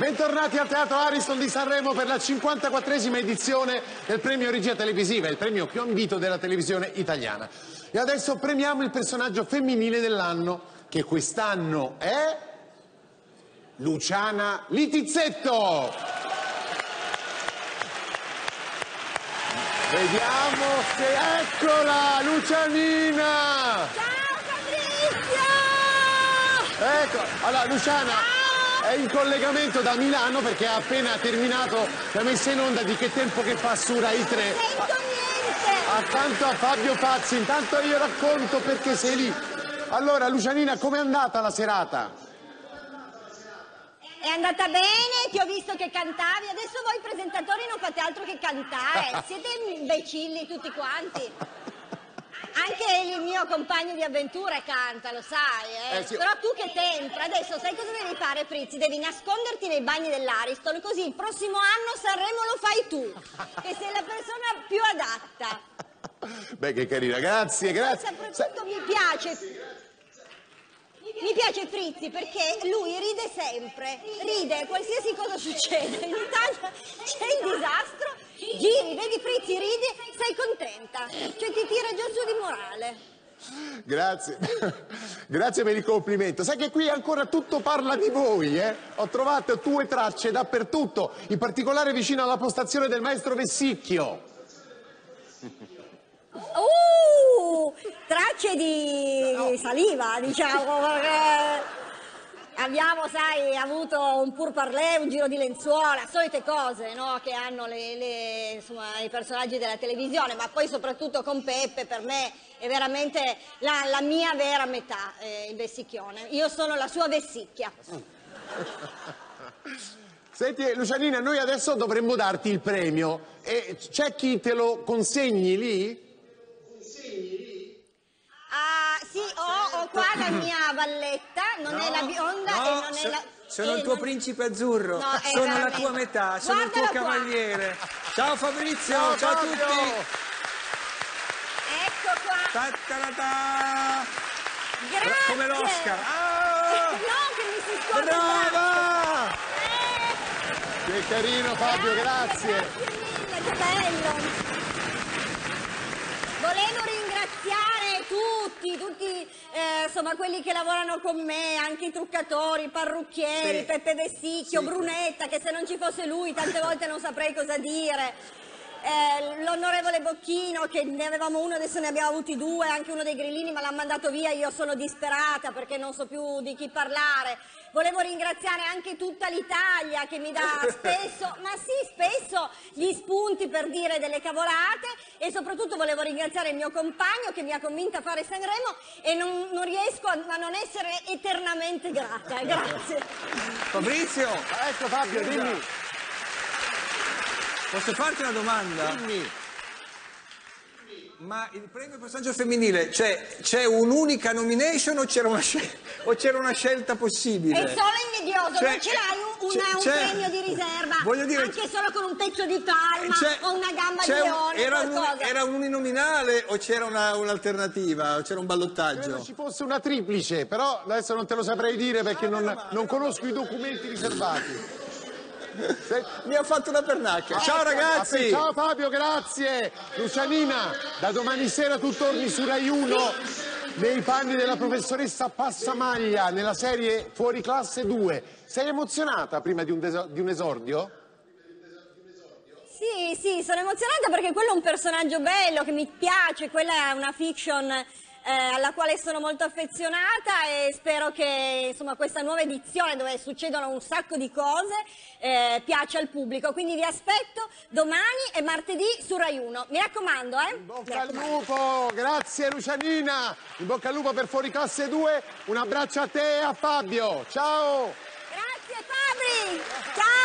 Bentornati al Teatro Ariston di Sanremo per la 54esima edizione del premio Regia Televisiva, il premio più ambito della televisione italiana. E adesso premiamo il personaggio femminile dell'anno, che quest'anno è Luciana Littizzetto. Vediamo se... Eccola, Lucianina! Ciao Fabrizio! Ecco, allora Luciana è in collegamento da Milano perché ha appena terminato la messa in onda di Che tempo che fa su Rai 3. Non sento niente! Accanto a Fabio Fazzi, intanto io racconto perché sei lì. Allora Lucianina, com'è andata la serata? È andata bene, ti ho visto che cantavi, adesso voi presentatori non fate altro che cantare, siete imbecilli tutti quanti. Anche il mio compagno di avventure canta, lo sai, Sì. Però tu che tempra, adesso sai cosa devi fare, Frizzi? Devi nasconderti nei bagni dell'Ariston, così il prossimo anno Sanremo lo fai tu, che sei la persona più adatta. Beh, che carina, grazie, grazie. Soprattutto mi piace Frizzi perché lui ride sempre, ride qualsiasi cosa succede, in Italia c'è il disastro, giri, vedi Frizzi, ridi, sei contenta, cioè ti tira giù su di morale. Grazie, grazie per il complimento. Sai che qui ancora tutto parla di voi, eh? Ho trovato tue tracce dappertutto, in particolare vicino alla postazione del maestro Vessicchio. Tracce di saliva, diciamo, perché abbiamo, sai, avuto un pourparlers, un giro di lenzuola, solite cose, no, che hanno insomma, i personaggi della televisione, ma poi soprattutto con Peppe, per me è veramente la mia vera metà, il Vessicchione. Io sono la sua Vessicchia. Senti, Lucianina, noi adesso dovremmo darti il premio. E c'è chi te lo consegni lì? Sì, ho qua la mia valletta, non è la bionda e non è la... Sono il tuo principe azzurro, No, sono la veramente. tua metà, sono il tuo Guardalo qua. cavaliere. Ciao Fabrizio, ciao a Fabio! tutti. Ecco qua. Ta-ta-ta-ta. Grazie. Come l'Oscar. Ah! No, che mi si scuote il braccio. Brava! Che carino Fabio, grazie. Grazie mille, che bello. Volevo ringraziare tutti, insomma, quelli che lavorano con me, anche i truccatori, i parrucchieri, Sì. Peppe Vessicchio, Sì. Brunetta, che se non ci fosse lui tante volte non saprei cosa dire. L'onorevole Bocchino, che ne avevamo uno, adesso ne abbiamo avuti due, anche uno dei grillini ma l'ha mandato via, io sono disperata perché non so più di chi parlare. Volevo ringraziare anche tutta l'Italia che mi dà spesso, ma sì, spesso gli spunti per dire delle cavolate, e soprattutto volevo ringraziare il mio compagno che mi ha convinta a fare Sanremo e non riesco a non essere eternamente grata. Grazie. Fabrizio, Ecco Fabio, dimmi. posso farti una domanda? Dimmi. Ma il premio personaggio femminile, c'è un'unica nomination o c'era una scelta possibile? È solo invidioso, Cioè, non ce l'hai un c'è- premio di riserva, voglio dire, anche solo con un pezzo di palma o una gamba di leone, qualcosa. Era un uninominale o c'era un'alternativa, o c'era un Credo ballottaggio? ci fosse una triplice, però adesso non te lo saprei dire perché non conosco i documenti riservati. Mi ha fatto una pernacchia. Ciao ragazzi! Ciao Fabio, grazie. Lucianina, da domani sera tu torni su Rai 1 nei panni della professoressa Passamaglia nella serie Fuori Classe 2. Sei emozionata prima di un esordio? Sì, sono emozionata perché quello è un personaggio bello che mi piace, quella è una fiction alla quale sono molto affezionata e spero che insomma, questa nuova edizione dove succedono un sacco di cose piaccia al pubblico, quindi vi aspetto domani e martedì su Rai 1, mi raccomando, In bocca al lupo, grazie Lucianina, in bocca al lupo per Fuori Classe 2, un abbraccio a te e a Fabio, ciao! Grazie Fabri, ciao!